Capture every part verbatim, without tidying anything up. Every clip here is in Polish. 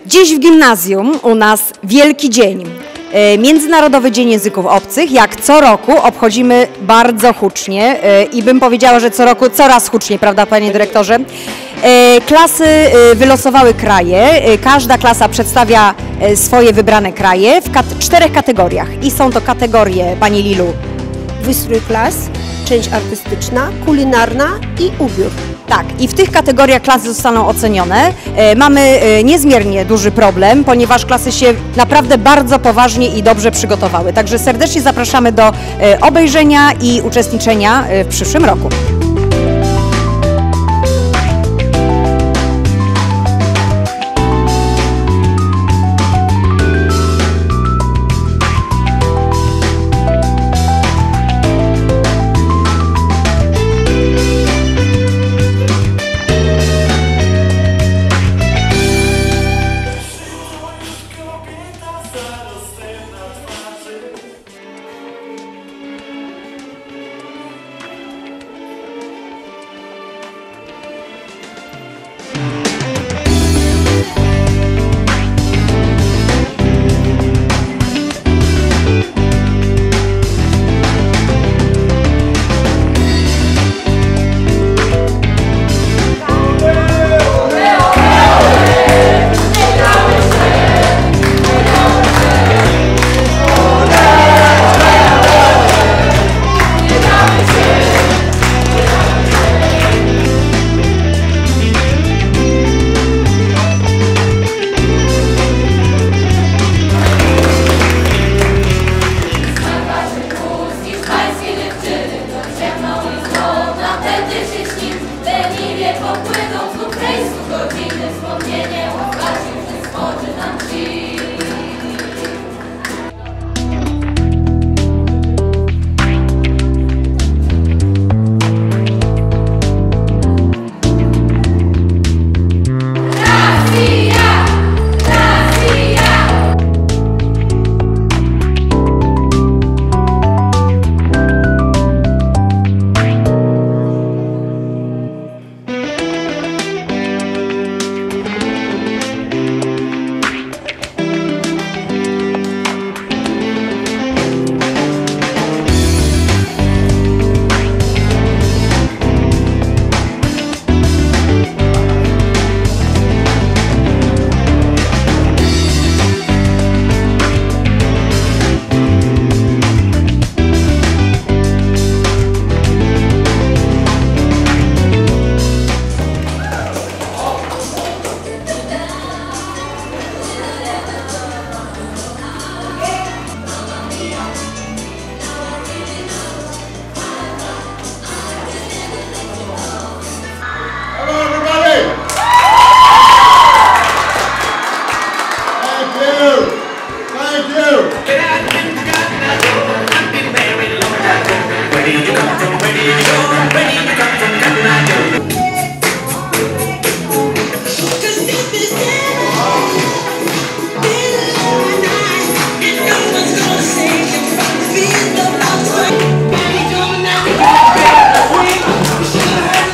Dziś w gimnazjum u nas wielki dzień. Międzynarodowy Dzień Języków Obcych. Jak co roku obchodzimy bardzo hucznie i bym powiedziała, że co roku coraz huczniej, prawda panie dyrektorze? Klasy wylosowały kraje, każda klasa przedstawia swoje wybrane kraje w kat- czterech kategoriach i są to kategorie, pani Lilu. Wystrój klas, część artystyczna, kulinarna i ubiór. Tak, i w tych kategoriach klasy zostaną ocenione. E, mamy e, niezmiernie duży problem, ponieważ klasy się naprawdę bardzo poważnie i dobrze przygotowały. Także serdecznie zapraszamy do e, obejrzenia i uczestniczenia e, w przyszłym roku.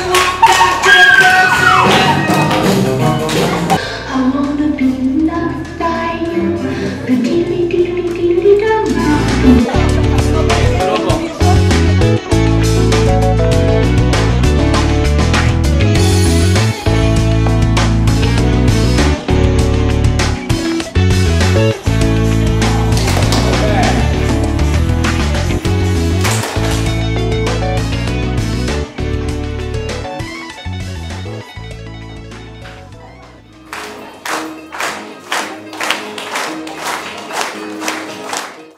I wanna be loved.